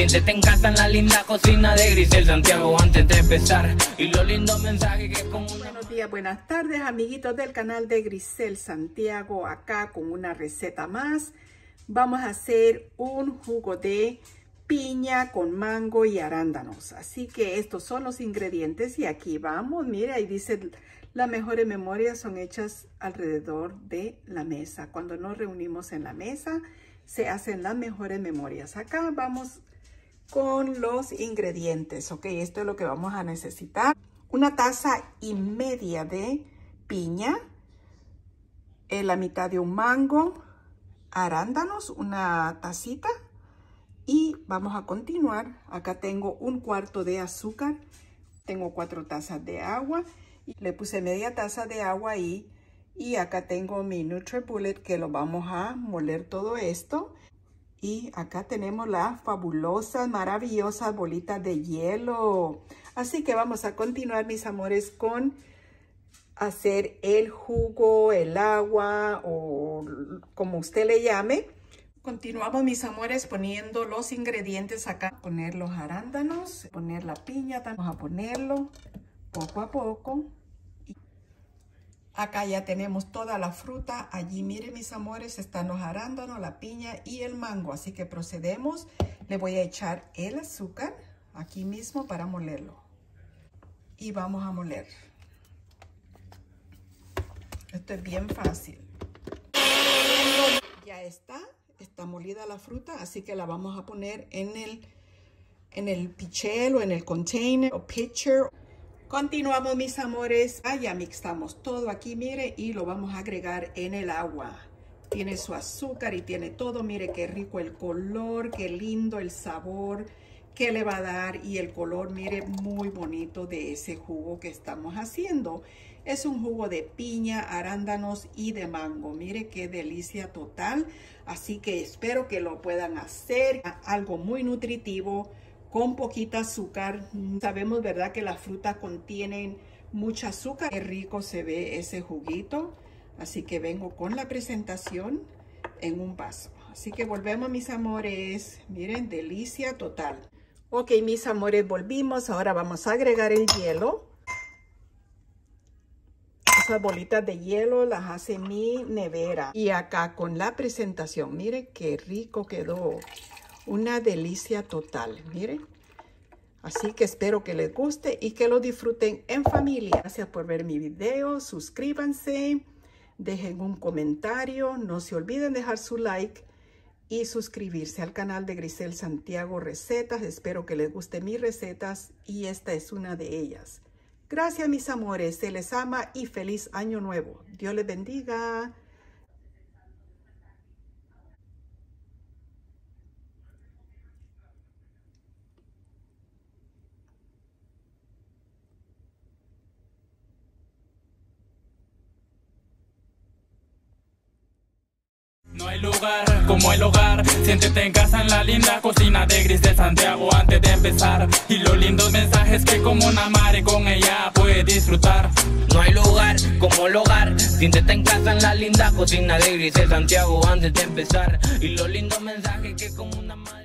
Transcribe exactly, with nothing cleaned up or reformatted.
Siéntete en casa en la linda cocina de Grisel Santiago antes de empezar. Y los lindos mensajes que como una... Buenos días, buenas tardes, amiguitos del canal de Grisel Santiago, acá con una receta más. Vamos a hacer un jugo de piña con mango y arándanos. Así que estos son los ingredientes y aquí vamos. Mire, ahí dice, las mejores memorias son hechas alrededor de la mesa. Cuando nos reunimos en la mesa, se hacen las mejores memorias. Acá vamos con los ingredientes. Ok, esto es lo que vamos a necesitar. Una taza y media de piña, eh, la mitad de un mango, arándanos, una tacita. Y vamos a continuar. Acá tengo un cuarto de azúcar, tengo cuatro tazas de agua. Le puse media taza de agua ahí. Y acá tengo mi NutriBullet que lo vamos a moler todo esto. Y acá tenemos las fabulosas, maravillosas bolitas de hielo. Así que vamos a continuar, mis amores, con hacer el jugo, el agua o como usted le llame. Continuamos, mis amores, poniendo los ingredientes acá. Poner los arándanos, poner la piña, vamos a ponerlo poco a poco. Acá ya tenemos toda la fruta. Allí, miren, mis amores, están los arándanos, la piña y el mango. Así que procedemos. Le voy a echar el azúcar aquí mismo para molerlo. Y vamos a moler. Esto es bien fácil. Ya está. Está molida la fruta, así que la vamos a poner en el, en el pichel o en el container o pitcher. Continuamos, mis amores. Ah, ya mixtamos todo aquí, mire, y lo vamos a agregar en el agua. Tiene su azúcar y tiene todo. Mire qué rico el color, qué lindo el sabor que le va a dar y el color, mire, muy bonito de ese jugo que estamos haciendo. Es un jugo de piña, arándanos y de mango. Mire qué delicia total. Así que espero que lo puedan hacer. Algo muy nutritivo, con poquita azúcar. Sabemos, ¿verdad?, que las frutas contienen mucha azúcar. Qué rico se ve ese juguito. Así que vengo con la presentación en un vaso. Así que volvemos, mis amores. Miren, delicia total. Ok, mis amores, volvimos. Ahora vamos a agregar el hielo. Esas bolitas de hielo las hace mi nevera. Y acá con la presentación, mire qué rico quedó. Una delicia total, miren. Así que espero que les guste y que lo disfruten en familia. Gracias por ver mi video. Suscríbanse, dejen un comentario. No se olviden dejar su like y suscribirse al canal de Grisel Santiago Recetas. Espero que les gusten mis recetas y esta es una de ellas. Gracias, mis amores. Se les ama y feliz año nuevo. Dios les bendiga. No hay lugar como el hogar. Siéntete en casa en la linda cocina de Grisel Santiago antes de empezar. Y los lindos mensajes que como una madre con ella puede disfrutar. No hay lugar como el hogar. Siéntete en casa en la linda cocina de Grisel Santiago antes de empezar. Y los lindos mensajes que como una madre.